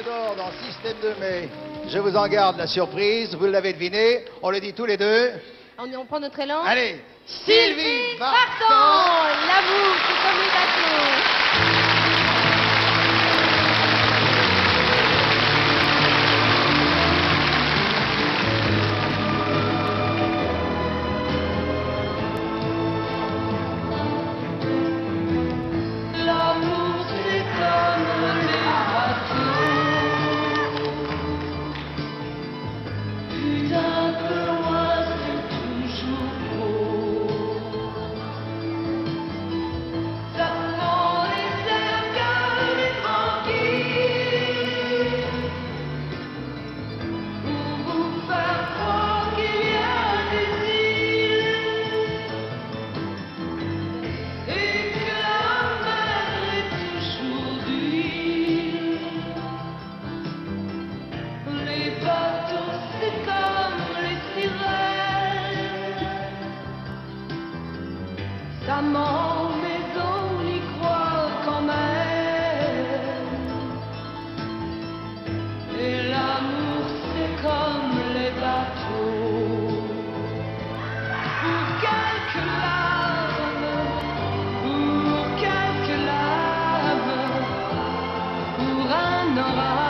d'or dans Système de mai. Je vous en garde la surprise, vous l'avez deviné, on le dit tous les deux. On prend notre élan. Allez, Sylvie Vartan, l'amour, c'est comme les bateaux. L'amour c'est comme les bateaux. D'un peu loin c'est toujours beau. Ça prend les airs calmes et tranquilles. Pour vous faire croire qu'il y a des îles. Et que la mer est toujours d'huile. Les bateaux c'est comme les sirènes. Ça ment mais on y croit quand même. Et l'amour c'est comme les bateaux. Pour quelques larmes, pour quelques lames, pour un orage.